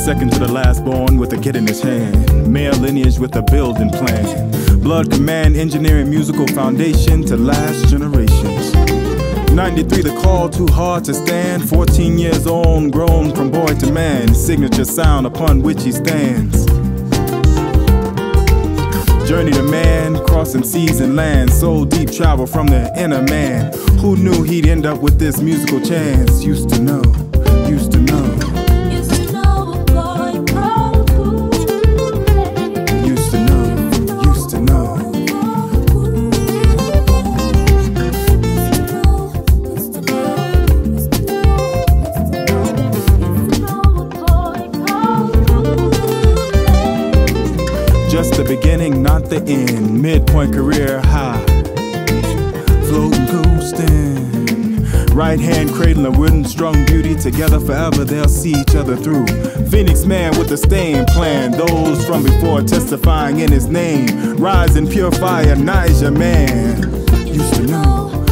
second to the last born with a kid in his hand. Male lineage with a building plan. Blood command, engineering, musical foundation to last generations. 93, the call too hard to stand. 14 years on, grown from boy to man. Signature sound upon which he stands. Journey to man, crossing seas and lands. Soul deep travel from the inner man. Who knew he'd end up with this musical chance? Used to know, used to know. Just the beginning, not the end. Midpoint career high. Floating, coasting. Right hand cradling a wooden strung beauty. Together forever they'll see each other through. Phoenix man with a staying plan. Those from before testifying in his name. Rise in pure fire, Niger man. Used to know.